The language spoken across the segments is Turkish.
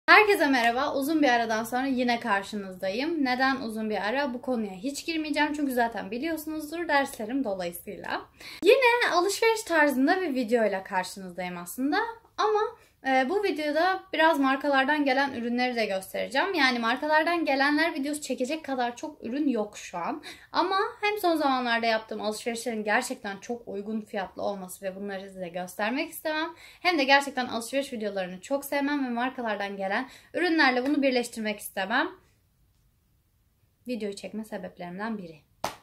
Herkese merhaba. Uzun bir aradan sonra yine karşınızdayım. Neden uzun bir ara? Bu konuya hiç girmeyeceğim çünkü zaten biliyorsunuzdur derslerim dolayısıyla. Yine alışveriş tarzında bir videoyla karşınızdayım aslında. Ama bu videoda biraz markalardan gelen ürünleri de göstereceğim. Yani markalardan gelenler videosu çekecek kadar çok ürün yok şu an. Ama hem son zamanlarda yaptığım alışverişlerin gerçekten çok uygun fiyatlı olması ve bunları size göstermek istemem. Hem de gerçekten alışveriş videolarını çok sevmem ve markalardan gelen ürünlerle bunu birleştirmek istemem. Videoyu çekme sebeplerimden biri.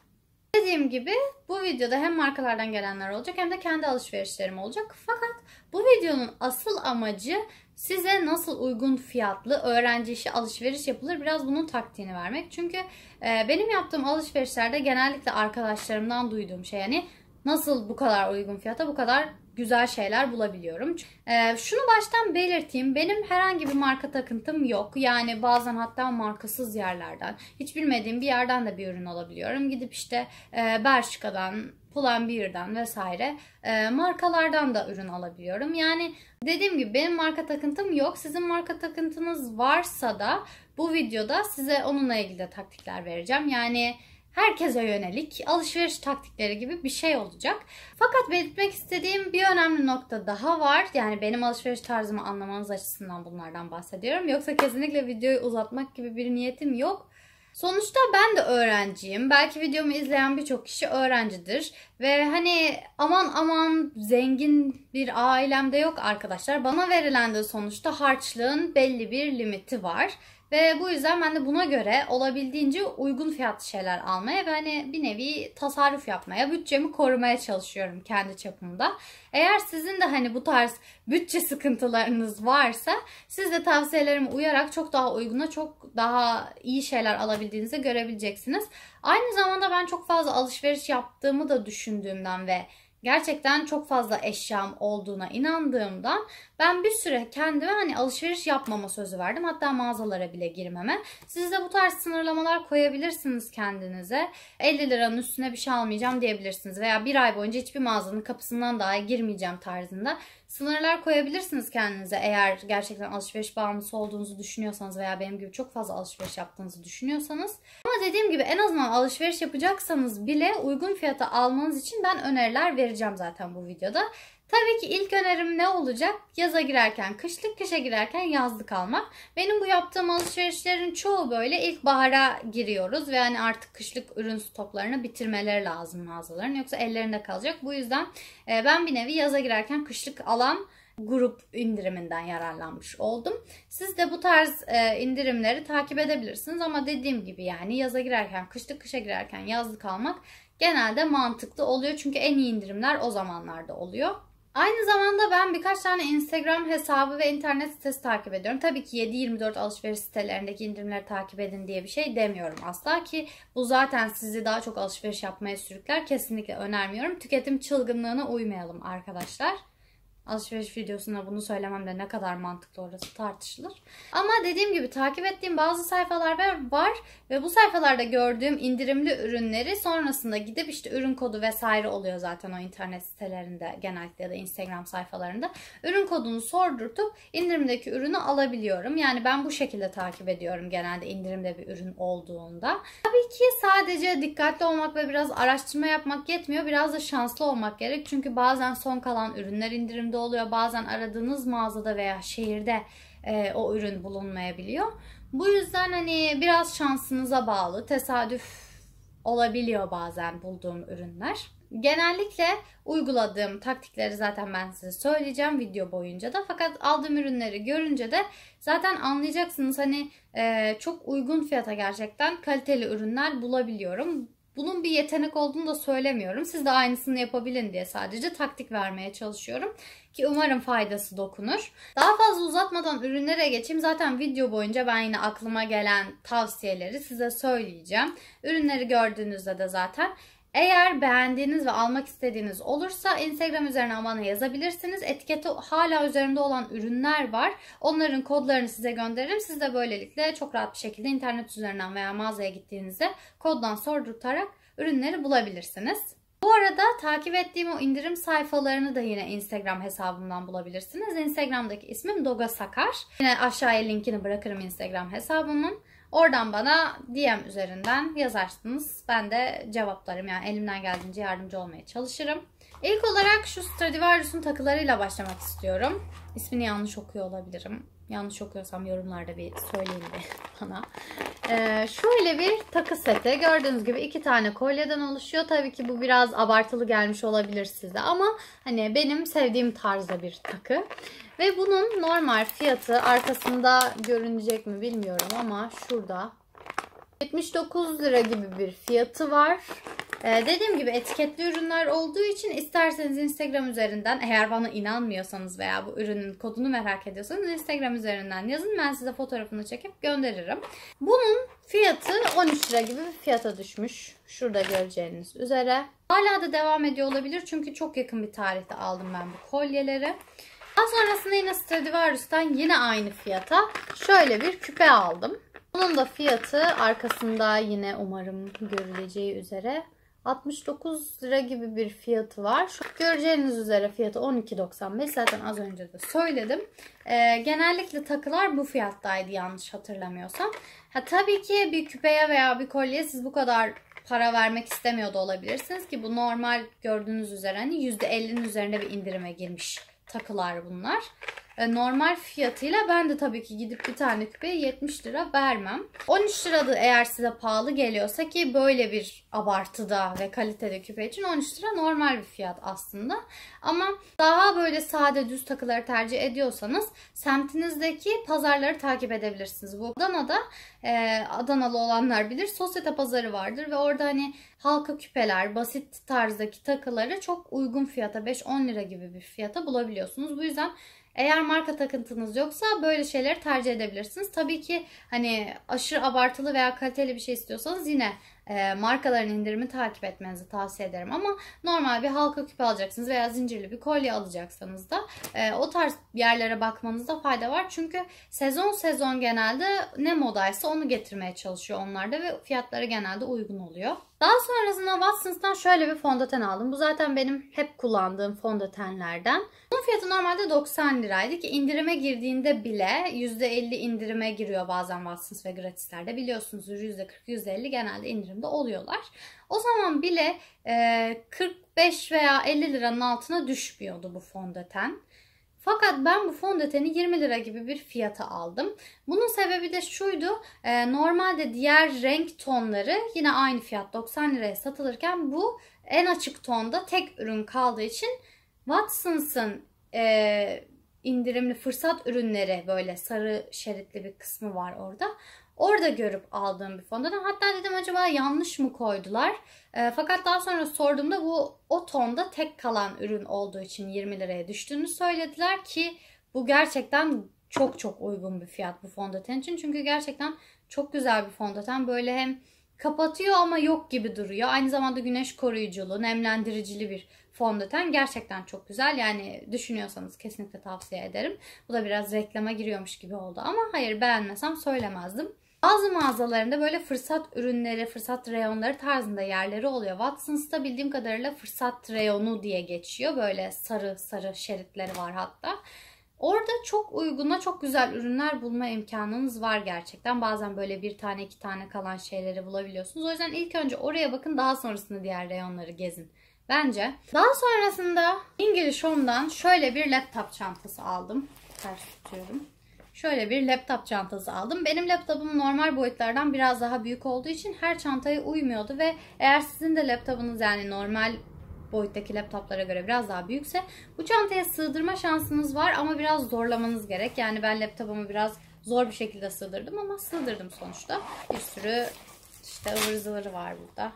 Dediğim gibi bu videoda hem markalardan gelenler olacak hem de kendi alışverişlerim olacak. Fakat bu videonun asıl amacı size nasıl uygun fiyatlı öğrenci işi alışveriş yapılır biraz bunun taktiğini vermek. Çünkü benim yaptığım alışverişlerde genellikle arkadaşlarımdan duyduğum şey yani nasıl bu kadar uygun fiyata bu kadar güzel şeyler bulabiliyorum. Şunu baştan belirteyim. Benim herhangi bir marka takıntım yok. Yani bazen hatta markasız yerlerden, hiç bilmediğim bir yerden de bir ürün alabiliyorum. Gidip işte Bershka'dan, Pull&Bear'dan vesaire markalardan da ürün alabiliyorum. Yani dediğim gibi benim marka takıntım yok. Sizin marka takıntınız varsa da bu videoda size onunla ilgili de taktikler vereceğim. Yani herkese yönelik alışveriş taktikleri gibi bir şey olacak. Fakat belirtmek istediğim bir önemli nokta daha var. Yani benim alışveriş tarzımı anlamanız açısından bunlardan bahsediyorum. Yoksa kesinlikle videoyu uzatmak gibi bir niyetim yok. Sonuçta ben de öğrenciyim. Belki videomu izleyen birçok kişi öğrencidir. Ve hani aman zengin bir ailemde yok arkadaşlar. Bana verilen de sonuçta harçlığın belli bir limiti var. Ve bu yüzden ben de buna göre olabildiğince uygun fiyatlı şeyler almaya ve hani bir nevi tasarruf yapmaya, bütçemi korumaya çalışıyorum kendi çapımda. Eğer sizin de hani bu tarz bütçe sıkıntılarınız varsa siz de tavsiyelerime uyarak çok daha uyguna, çok daha iyi şeyler alabildiğinizi görebileceksiniz. Aynı zamanda ben çok fazla alışveriş yaptığımı da düşündüğümden ve gerçekten çok fazla eşyam olduğuna inandığımdan ben bir süre kendime hani alışveriş yapmama sözü verdim. Hatta mağazalara bile girmeme. Siz de bu tarz sınırlamalar koyabilirsiniz kendinize. 50 liranın üstüne bir şey almayacağım diyebilirsiniz. Veya bir ay boyunca hiçbir mağazanın kapısından daha girmeyeceğim tarzında sınırlar koyabilirsiniz kendinize. Eğer gerçekten alışveriş bağımlısı olduğunuzu düşünüyorsanız veya benim gibi çok fazla alışveriş yaptığınızı düşünüyorsanız. Ama dediğim gibi en azından alışveriş yapacaksanız bile uygun fiyata almanız için ben öneriler vereceğim zaten bu videoda. Tabii ki ilk önerim ne olacak? Yaza girerken kışlık, kışa girerken yazlık almak. Benim bu yaptığım alışverişlerin çoğu böyle ilkbahara giriyoruz ve hani artık kışlık ürün stoklarını bitirmeleri lazım mağazaların. Yoksa ellerinde kalacak. Bu yüzden ben bir nevi yaza girerken kışlık alan grup indiriminden yararlanmış oldum. Siz de bu tarz indirimleri takip edebilirsiniz ama dediğim gibi yani yaza girerken kışlık, kışa girerken yazlık almak genelde mantıklı oluyor. Çünkü en iyi indirimler o zamanlarda oluyor. Aynı zamanda ben birkaç tane Instagram hesabı ve internet sitesi takip ediyorum. Tabii ki 7/24 alışveriş sitelerindeki indirimleri takip edin diye bir şey demiyorum asla ki bu zaten sizi daha çok alışveriş yapmaya sürükler. Kesinlikle önermiyorum. Tüketim çılgınlığına uymayalım arkadaşlar. Alışveriş videosunda bunu söylemem de ne kadar mantıklı orası tartışılır. Ama dediğim gibi takip ettiğim bazı sayfalar var ve bu sayfalarda gördüğüm indirimli ürünleri sonrasında gidip işte ürün kodu vesaire oluyor zaten o internet sitelerinde genellikle ya da Instagram sayfalarında. Ürün kodunu sordurtup indirimdeki ürünü alabiliyorum. Yani ben bu şekilde takip ediyorum genelde indirimde bir ürün olduğunda. Tabii ki sadece dikkatli olmak ve biraz araştırma yapmak yetmiyor. Biraz da şanslı olmak gerek. Çünkü bazen son kalan ürünler indirimde oluyor. Bazen aradığınız mağazada veya şehirde o ürün bulunmayabiliyor. Bu yüzden hani biraz şansınıza bağlı. Tesadüf olabiliyor bazen bulduğum ürünler. Genellikle uyguladığım taktikleri zaten ben size söyleyeceğim video boyunca da. Fakat aldığım ürünleri görünce de zaten anlayacaksınız hani çok uygun fiyata gerçekten kaliteli ürünler bulabiliyorum. Bunun bir yetenek olduğunu da söylemiyorum. Siz de aynısını yapabilin diye sadece taktik vermeye çalışıyorum. Ki umarım faydası dokunur. Daha fazla uzatmadan ürünlere geçeyim. Zaten video boyunca ben yine aklıma gelen tavsiyeleri size söyleyeceğim. Ürünleri gördüğünüzde de zaten eğer beğendiğiniz ve almak istediğiniz olursa Instagram üzerinden bana yazabilirsiniz. Etiketi hala üzerinde olan ürünler var. Onların kodlarını size gönderirim. Siz de böylelikle çok rahat bir şekilde internet üzerinden veya mağazaya gittiğinizde koddan sordurtarak ürünleri bulabilirsiniz. Bu arada takip ettiğim o indirim sayfalarını da yine Instagram hesabımdan bulabilirsiniz. Instagram'daki ismim Doga Sakar. Yine aşağıya linkini bırakırım Instagram hesabımın. Oradan bana DM üzerinden yazarsınız. Ben de cevaplarım, yani elimden geldiğince yardımcı olmaya çalışırım. İlk olarak şu Stradivarius'un takılarıyla başlamak istiyorum. İsmini yanlış okuyor olabilirim. Yanlış okuyorsam yorumlarda bir söyleyin bana. Şöyle bir takı seti. Gördüğünüz gibi 2 tane kolyeden oluşuyor. Tabii ki bu biraz abartılı gelmiş olabilir size ama hani benim sevdiğim tarzda bir takı. Ve bunun normal fiyatı arkasında görünecek mi bilmiyorum ama şurada 79 lira gibi bir fiyatı var. Dediğim gibi etiketli ürünler olduğu için isterseniz Instagram üzerinden, eğer bana inanmıyorsanız veya bu ürünün kodunu merak ediyorsanız Instagram üzerinden yazın. Ben size fotoğrafını çekip gönderirim. Bunun fiyatı 13 lira gibi bir fiyata düşmüş. Şurada göreceğiniz üzere. Hala da devam ediyor olabilir çünkü çok yakın bir tarihte aldım ben bu kolyeleri. Daha sonrasında yine Stradivarius'tan yine aynı fiyata şöyle bir küpe aldım. Bunun da fiyatı arkasında yine umarım görüleceği üzere 69 lira gibi bir fiyatı var. Şu göreceğiniz üzere fiyatı 12.95. Zaten az önce de söyledim. Genellikle takılar bu fiyattaydı yanlış hatırlamıyorsam. Tabii ki bir küpeye veya bir kolyeye siz bu kadar para vermek istemiyor da olabilirsiniz ki bu normal gördüğünüz üzere hani %50'nin üzerinde bir indirime girmiş takılar bunlar. Normal fiyatıyla ben de tabii ki gidip bir tane küpeye 70 lira vermem. 13 lira da eğer size pahalı geliyorsa, ki böyle bir abartıda ve kalitede küpe için 13 lira normal bir fiyat aslında. Ama daha böyle sade düz takıları tercih ediyorsanız semtinizdeki pazarları takip edebilirsiniz. Bu Adana'da Adanalı olanlar bilir, sosyete pazarı vardır ve orada hani halka küpeler, basit tarzdaki takıları çok uygun fiyata 5-10 lira gibi bir fiyata bulabiliyorsunuz. Bu yüzden eğer marka takıntınız yoksa böyle şeyleri tercih edebilirsiniz. Tabii ki hani aşırı abartılı veya kaliteli bir şey istiyorsanız yine markaların indirimi takip etmenizi tavsiye ederim. Ama normal bir halka küpe alacaksınız veya zincirli bir kolye alacaksanız da o tarz yerlere bakmanızda fayda var. Çünkü sezon sezon genelde ne modaysa onu getirmeye çalışıyor onlar da ve fiyatları genelde uygun oluyor. Daha sonrasında Watsons'tan şöyle bir fondöten aldım. Bu zaten benim hep kullandığım fondötenlerden. Bunun fiyatı normalde 90 liraydı ki indirime girdiğinde bile %50 indirime giriyor bazen Watsons ve gratislerde. Biliyorsunuz %40, %50 genelde indirimde oluyorlar. O zaman bile 45 veya 50 liranın altına düşmüyordu bu fondöten. Fakat ben bu fondöteni 20 lira gibi bir fiyata aldım. Bunun sebebi de şuydu. Normalde diğer renk tonları yine aynı fiyat 90 liraya satılırken bu en açık tonda tek ürün kaldığı için Watsons'ın indirimli fırsat ürünleri, böyle sarı şeritli bir kısmı var orada. Orada görüp aldığım bir fondöten. Hatta dedim acaba yanlış mı koydular? Fakat daha sonra sorduğumda bu o tonda tek kalan ürün olduğu için 20 liraya düştüğünü söylediler ki bu gerçekten çok çok uygun bir fiyat bu fondöten için. Çünkü gerçekten çok güzel bir fondöten. Böyle hem kapatıyor ama yok gibi duruyor. Aynı zamanda güneş koruyuculu, nemlendiricili bir fondöten. Gerçekten çok güzel. Yani düşünüyorsanız kesinlikle tavsiye ederim. Bu da biraz reklama giriyormuş gibi oldu ama hayır, beğenmesem söylemezdim. Bazı mağazalarında böyle fırsat ürünleri, fırsat reyonları tarzında yerleri oluyor. Watsons'ta bildiğim kadarıyla fırsat reyonu diye geçiyor. Böyle sarı sarı şeritleri var hatta. Orada çok uyguna, çok güzel ürünler bulma imkanınız var gerçekten. Bazen böyle bir tane, iki tane kalan şeyleri bulabiliyorsunuz. O yüzden ilk önce oraya bakın, daha sonrasında diğer reyonları gezin bence. Daha sonrasında English Home'dan şöyle bir laptop çantası aldım. Ters tutuyorum. Şöyle bir laptop çantası aldım. Benim laptopum normal boyutlardan biraz daha büyük olduğu için her çantaya uymuyordu ve eğer sizin de laptopunuz yani normal boyuttaki laptoplara göre biraz daha büyükse bu çantaya sığdırma şansınız var ama biraz zorlamanız gerek. Yani ben laptopumu biraz zor bir şekilde sığdırdım ama sığdırdım sonuçta. Bir sürü işte ıvır zıvırı var burada.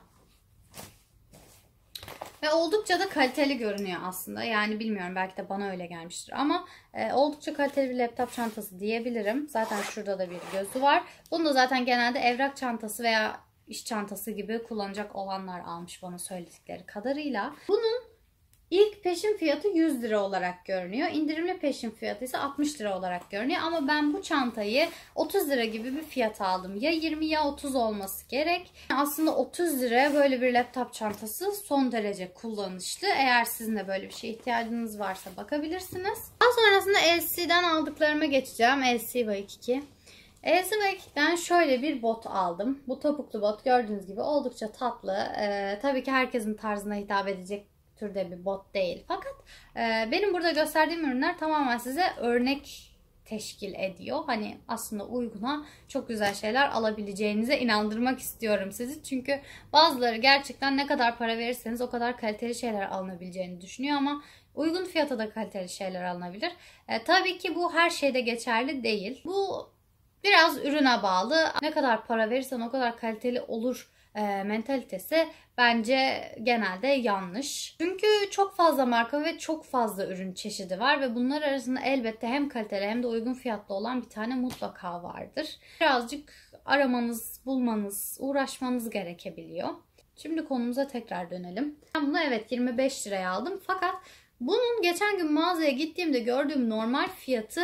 Ve oldukça da kaliteli görünüyor aslında. Yani bilmiyorum, belki de bana öyle gelmiştir ama oldukça kaliteli bir laptop çantası diyebilirim. Zaten şurada da bir gözü var. Bunu da zaten genelde evrak çantası veya iş çantası gibi kullanacak olanlar almış bana söyledikleri kadarıyla. Bunun İlk peşin fiyatı 100 lira olarak görünüyor. İndirimli peşin fiyatı ise 60 lira olarak görünüyor. Ama ben bu çantayı 30 lira gibi bir fiyat aldım. Ya 20 ya 30 olması gerek. Aslında 30 liraya böyle bir laptop çantası son derece kullanışlı. Eğer sizin de böyle bir şeye ihtiyacınız varsa bakabilirsiniz. Daha sonrasında LC'den aldıklarıma geçeceğim. LC Wake 2. LC Wake'den şöyle bir bot aldım. Bu topuklu bot gördüğünüz gibi oldukça tatlı. Tabii ki herkesin tarzına hitap edecek türde bir bot değil. Fakat benim burada gösterdiğim ürünler tamamen size örnek teşkil ediyor. Hani aslında uyguna çok güzel şeyler alabileceğinize inandırmak istiyorum sizi. Çünkü bazıları gerçekten ne kadar para verirseniz o kadar kaliteli şeyler alınabileceğini düşünüyor ama uygun fiyata da kaliteli şeyler alınabilir. Tabii ki bu her şeyde geçerli değil. Bu biraz ürüne bağlı. Ne kadar para verirsen o kadar kaliteli olur mentalitesi bence genelde yanlış. Çünkü çok fazla marka ve çok fazla ürün çeşidi var ve bunlar arasında elbette hem kaliteli hem de uygun fiyatlı olan bir tane mutlaka vardır. Birazcık aramanız, bulmanız, uğraşmanız gerekebiliyor. Şimdi konumuza tekrar dönelim. Ben bunu evet 25 liraya aldım fakat bunun geçen gün mağazaya gittiğimde gördüğüm normal fiyatı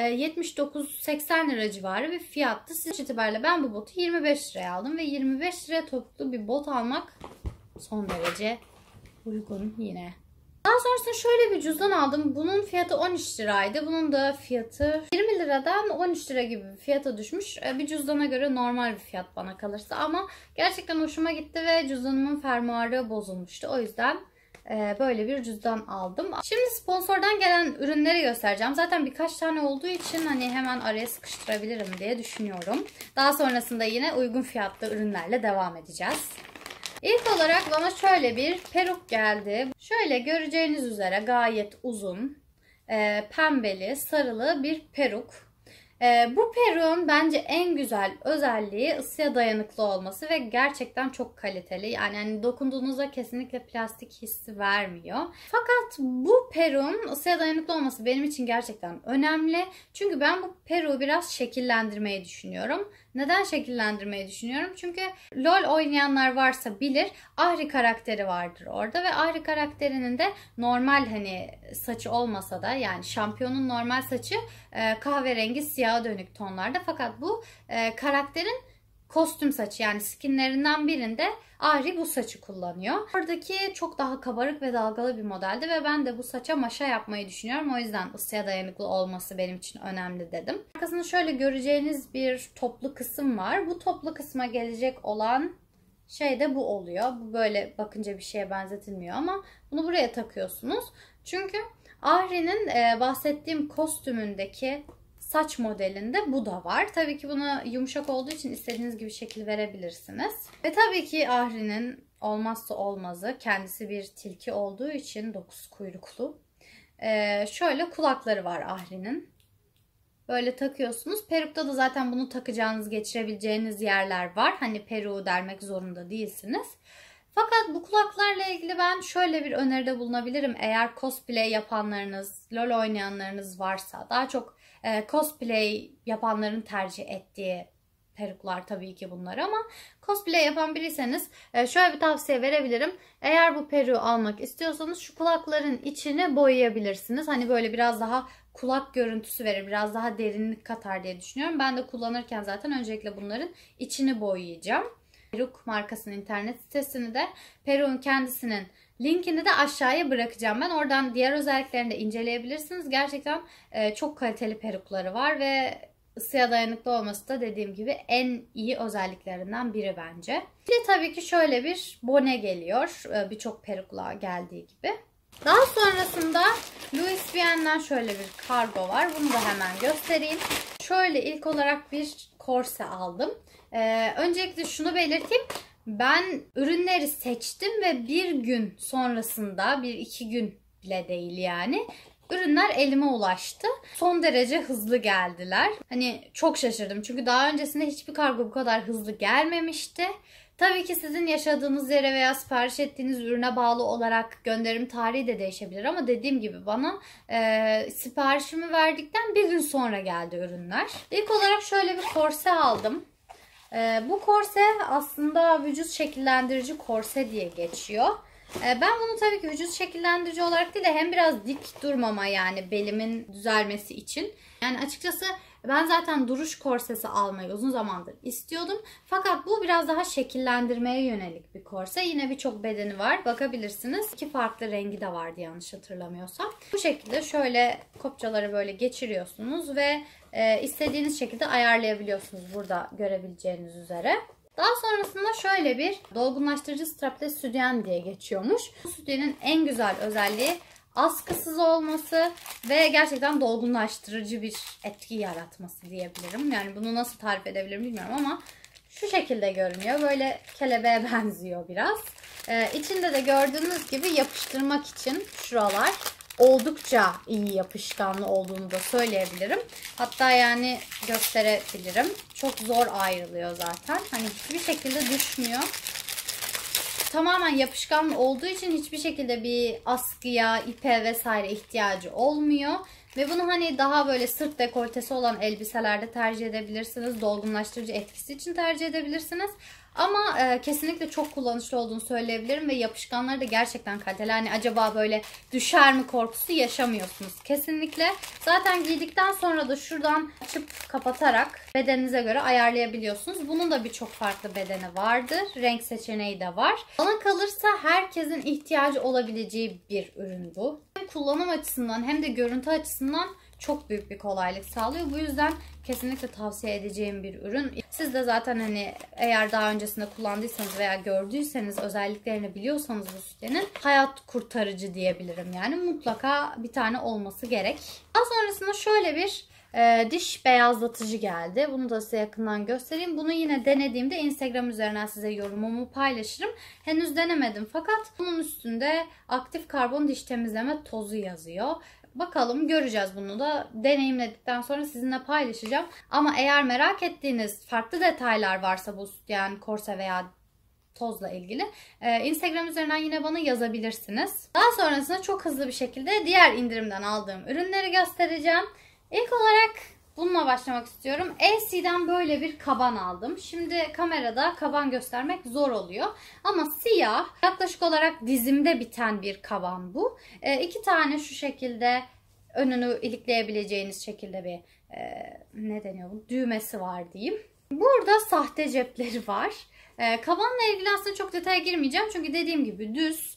79-80 lira civarı bir fiyattı. Sonuç itibariyle ben bu botu 25 liraya aldım ve 25 liraya topuklu bir bot almak son derece uygun yine. Daha sonrasında şöyle bir cüzdan aldım. Bunun fiyatı 13 liraydı. Bunun da fiyatı 20 liradan 13 lira gibi bir fiyata düşmüş. Bir cüzdana göre normal bir fiyat bana kalırsa ama gerçekten hoşuma gitti ve cüzdanımın fermuarı bozulmuştu. O yüzden böyle bir cüzdan aldım. Şimdi sponsordan gelen ürünleri göstereceğim. Zaten birkaç tane olduğu için hani hemen araya sıkıştırabilirim diye düşünüyorum. Daha sonrasında yine uygun fiyatlı ürünlerle devam edeceğiz. İlk olarak bana şöyle bir peruk geldi. Şöyle göreceğiniz üzere gayet uzun, pembeli, sarılı bir peruk. Bu peruğun bence en güzel özelliği ısıya dayanıklı olması ve gerçekten çok kaliteli. Yani hani dokunduğunuzda kesinlikle plastik hissi vermiyor. Fakat bu peruğun ısıya dayanıklı olması benim için gerçekten önemli. Çünkü ben bu peruğu biraz şekillendirmeyi düşünüyorum. Neden şekillendirmeyi düşünüyorum? Çünkü LoL oynayanlar varsa bilir, Ahri karakteri vardır orada ve Ahri karakterinin de normal hani saçı olmasa da yani şampiyonun normal saçı kahverengi siyaha dönük tonlarda fakat bu karakterin kostüm saçı yani skinlerinden birinde Ahri bu saçı kullanıyor. Oradaki çok daha kabarık ve dalgalı bir modeldi ve ben de bu saça maşa yapmayı düşünüyorum. O yüzden ısıya dayanıklı olması benim için önemli dedim. Arkasında şöyle göreceğiniz bir toplu kısım var. Bu toplu kısma gelecek olan şey de bu oluyor. Bu böyle bakınca bir şeye benzetilmiyor ama bunu buraya takıyorsunuz. Çünkü Ahri'nin bahsettiğim kostümündeki saç modelinde bu da var. Tabii ki buna yumuşak olduğu için istediğiniz gibi şekil verebilirsiniz. Ve tabii ki Ahri'nin olmazsa olmazı kendisi bir tilki olduğu için 9 kuyruklu. Şöyle kulakları var Ahri'nin. Böyle takıyorsunuz. Perukta da zaten bunu takacağınız, geçirebileceğiniz yerler var. Hani peruğu delmek zorunda değilsiniz. Fakat bu kulaklarla ilgili ben şöyle bir öneride bulunabilirim. Eğer cosplay yapanlarınız, LoL oynayanlarınız varsa, daha çok cosplay yapanların tercih ettiği peruklar tabii ki bunlar ama cosplay yapan biriyseniz şöyle bir tavsiye verebilirim. Eğer bu peruğu almak istiyorsanız şu kulakların içini boyayabilirsiniz. Hani böyle biraz daha kulak görüntüsü verir, biraz daha derinlik katar diye düşünüyorum. Ben de kullanırken zaten öncelikle bunların içini boyayacağım. Peruk markasının internet sitesini de peruğun kendisinin linkini de aşağıya bırakacağım. Ben oradan diğer özelliklerini de inceleyebilirsiniz. Gerçekten çok kaliteli perukları var ve ısıya dayanıklı olması da dediğim gibi en iyi özelliklerinden biri bence. Bir de tabii ki şöyle bir bone geliyor. Birçok perukla geldiği gibi. Daha sonrasında Louis Vuitton'dan şöyle bir kargo var. Bunu da hemen göstereyim. Şöyle ilk olarak bir korse aldım. Öncelikle şunu belirteyim. Ben ürünleri seçtim ve bir gün sonrasında, bir iki gün bile değil yani, ürünler elime ulaştı. Son derece hızlı geldiler. Hani çok şaşırdım çünkü daha öncesinde hiçbir kargo bu kadar hızlı gelmemişti. Tabii ki sizin yaşadığınız yere veya sipariş ettiğiniz ürüne bağlı olarak gönderim tarihi de değişebilir ama dediğim gibi bana siparişimi verdikten bir gün sonra geldi ürünler. İlk olarak şöyle bir korse aldım. Bu korse aslında vücut şekillendirici korse diye geçiyor. Ben bunu tabii ki vücut şekillendirici olarak değil de hem biraz dik durmama, yani belimin düzelmesi için. Yani açıkçası ben zaten duruş korsesi almayı uzun zamandır istiyordum. Fakat bu biraz daha şekillendirmeye yönelik bir korse. Yine birçok bedeni var. Bakabilirsiniz. 2 farklı rengi de vardı yanlış hatırlamıyorsam. Bu şekilde şöyle kopçaları böyle geçiriyorsunuz ve istediğiniz şekilde ayarlayabiliyorsunuz burada görebileceğiniz üzere. Daha sonrasında şöyle bir dolgunlaştırıcı strapless sütyen diye geçiyormuş. Bu sütyenin en güzel özelliği askısız olması ve gerçekten dolgunlaştırıcı bir etki yaratması diyebilirim. Yani bunu nasıl tarif edebilirim bilmiyorum ama şu şekilde görünüyor. Böyle kelebeğe benziyor biraz. İçinde de gördüğünüz gibi yapıştırmak için şuralar oldukça iyi yapışkanlı olduğunu da söyleyebilirim. Hatta yani gösterebilirim. Çok zor ayrılıyor zaten. Hani hiçbir şekilde düşmüyor. Tamamen yapışkan olduğu için hiçbir şekilde bir askıya, ipe vesaire ihtiyacı olmuyor. Ve bunu hani daha böyle sırt dekoltesi olan elbiselerde tercih edebilirsiniz. Dolgunlaştırıcı etkisi için tercih edebilirsiniz. Ama kesinlikle çok kullanışlı olduğunu söyleyebilirim ve yapışkanları da gerçekten kaliteli. Hani acaba böyle düşer mi korkusu yaşamıyorsunuz kesinlikle. Zaten giydikten sonra da şuradan açıp kapatarak bedeninize göre ayarlayabiliyorsunuz. Bunun da birçok farklı bedeni vardır. Renk seçeneği de var. Bana kalırsa herkesin ihtiyacı olabileceği bir ürün bu. Hem kullanım açısından hem de görüntü açısından çok büyük bir kolaylık sağlıyor. Bu yüzden kesinlikle tavsiye edeceğim bir ürün. Siz de zaten hani eğer daha öncesinde kullandıysanız veya gördüyseniz, özelliklerini biliyorsanız bu sütyenin hayat kurtarıcı diyebilirim. Yani mutlaka bir tane olması gerek. Daha sonrasında şöyle bir diş beyazlatıcı geldi. Bunu da size yakından göstereyim. Bunu yine denediğimde Instagram üzerinden size yorumumu paylaşırım. Henüz denemedim fakat bunun üstünde aktif karbon diş temizleme tozu yazıyor. Bakalım, göreceğiz, bunu da deneyimledikten sonra sizinle paylaşacağım. Ama eğer merak ettiğiniz farklı detaylar varsa bu sütyen, korse veya tozla ilgili Instagram üzerinden yine bana yazabilirsiniz. Daha sonrasında çok hızlı bir şekilde diğer indirimden aldığım ürünleri göstereceğim. İlk olarak bununla başlamak istiyorum. Elsie'den böyle bir kaban aldım. Şimdi kamerada kaban göstermek zor oluyor. Ama siyah, yaklaşık olarak dizimde biten bir kaban bu. 2 tane şu şekilde önünü ilikleyebileceğiniz şekilde bir ne deniyor bu? Düğmesi var diyeyim. Burada sahte cepleri var. Kabanla ilgili aslında çok detaya girmeyeceğim. Çünkü dediğim gibi düz,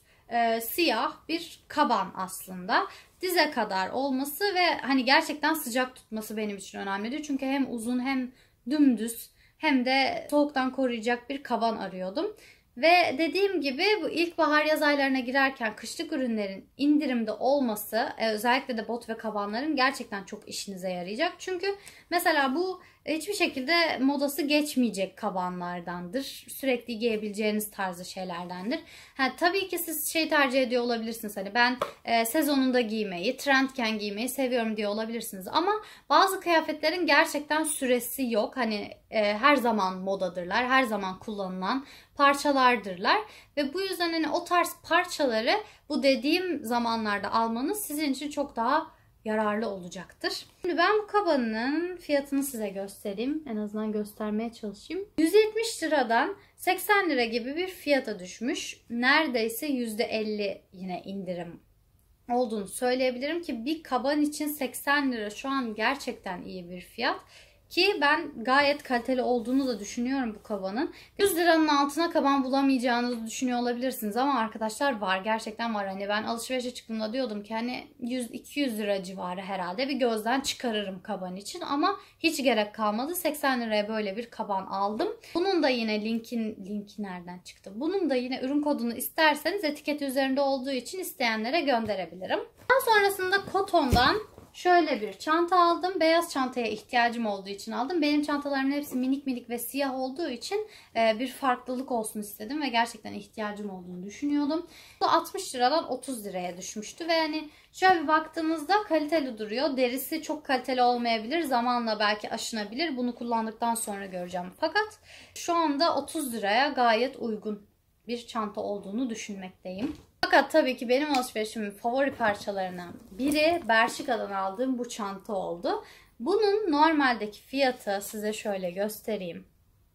siyah bir kaban aslında. Dize kadar olması ve hani gerçekten sıcak tutması benim için önemliydi. Çünkü hem uzun hem dümdüz hem de soğuktan koruyacak bir kaban arıyordum. Ve dediğim gibi bu ilkbahar yaz aylarına girerken kışlık ürünlerin indirimde olması, özellikle de bot ve kabanların gerçekten çok işinize yarayacak. Çünkü mesela bu hiçbir şekilde modası geçmeyecek kabanlardandır. Sürekli giyebileceğiniz tarzı şeylerdendir. Tabii ki siz şey tercih ediyor olabilirsiniz. Hani ben sezonunda giymeyi, trendken giymeyi seviyorum diye olabilirsiniz. Ama bazı kıyafetlerin gerçekten süresi yok. Hani her zaman modadırlar, her zaman kullanılan parçalardırlar. Ve bu yüzden hani o tarz parçaları bu dediğim zamanlarda almanız sizin için çok daha yararlı olacaktır. Şimdi ben bu kabanın fiyatını size göstereyim. En azından göstermeye çalışayım. 170 liradan 80 lira gibi bir fiyata düşmüş. Neredeyse %50 yine indirim olduğunu söyleyebilirim ki bir kaban için 80 lira şu an gerçekten iyi bir fiyat. Ki ben gayet kaliteli olduğunu da düşünüyorum bu kabanın. 100 liranın altına kaban bulamayacağınızı düşünüyor olabilirsiniz ama arkadaşlar var, gerçekten var. Hani ben alışverişe çıktığımda diyordum ki hani 100-200 lira civarı herhalde bir gözden çıkarırım kaban için ama hiç gerek kalmadı. 80 liraya böyle bir kaban aldım. Bunun da yine linki nereden çıktı? Bunun da yine ürün kodunu isterseniz etiket üzerinde olduğu için isteyenlere gönderebilirim. Daha sonrasında Koton'dan şöyle bir çanta aldım. Beyaz çantaya ihtiyacım olduğu için aldım. Benim çantalarımın hepsi minik minik ve siyah olduğu için bir farklılık olsun istedim ve gerçekten ihtiyacım olduğunu düşünüyordum. Bu 60 liradan 30 liraya düşmüştü ve hani şöyle bir baktığımızda kaliteli duruyor. Derisi çok kaliteli olmayabilir. Zamanla belki aşınabilir. Bunu kullandıktan sonra göreceğim. Fakat şu anda 30 liraya gayet uygun bir çanta olduğunu düşünmekteyim. Fakat tabii ki benim alışverişimin favori parçalarından biri Bershka'dan aldığım bu çanta oldu. Bunun normaldeki fiyatı size şöyle göstereyim.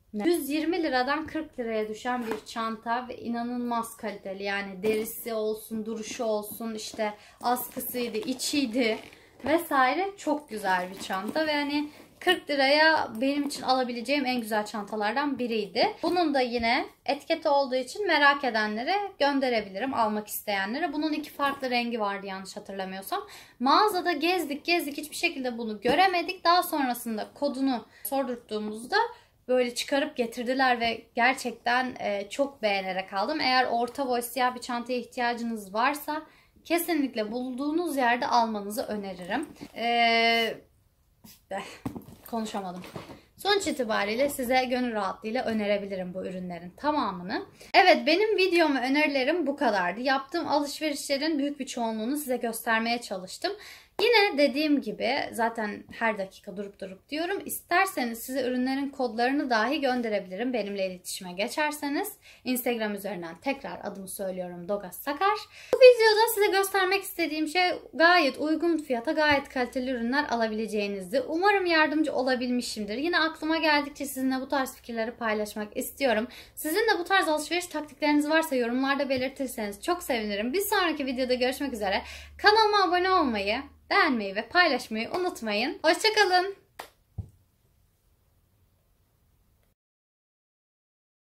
120 liradan 40 liraya düşen bir çanta ve inanılmaz kaliteli. Yani derisi olsun, duruşu olsun, işte askısıydı, içiydi vesaire, çok güzel bir çanta ve hani 40 liraya benim için alabileceğim en güzel çantalardan biriydi. Bunun da yine etiketi olduğu için merak edenlere gönderebilirim, almak isteyenlere. Bunun 2 farklı rengi vardı yanlış hatırlamıyorsam. Mağazada gezdik hiçbir şekilde bunu göremedik. Daha sonrasında kodunu sordurttuğumuzda böyle çıkarıp getirdiler ve gerçekten çok beğenerek aldım. Eğer orta boy siyah bir çantaya ihtiyacınız varsa kesinlikle bulduğunuz yerde almanızı öneririm. Konuşamadım. Sonuç itibariyle size gönül rahatlığıyla önerebilirim bu ürünlerin tamamını. Evet, benim videom ve önerilerim bu kadardı. Yaptığım alışverişlerin büyük bir çoğunluğunu size göstermeye çalıştım. Yine dediğim gibi zaten her dakika durup diyorum. İsterseniz size ürünlerin kodlarını dahi gönderebilirim benimle iletişime geçerseniz. Instagram üzerinden tekrar adımı söylüyorum, Doga Sakar. Bu videoda size göstermek istediğim şey gayet uygun fiyata gayet kaliteli ürünler alabileceğinizdi. Umarım yardımcı olabilmişimdir. Yine aklıma geldikçe sizinle bu tarz fikirleri paylaşmak istiyorum. Sizin de bu tarz alışveriş taktikleriniz varsa yorumlarda belirtirseniz çok sevinirim. Bir sonraki videoda görüşmek üzere. Kanalıma abone olmayı, beğenmeyi ve paylaşmayı unutmayın. Hoşça kalın.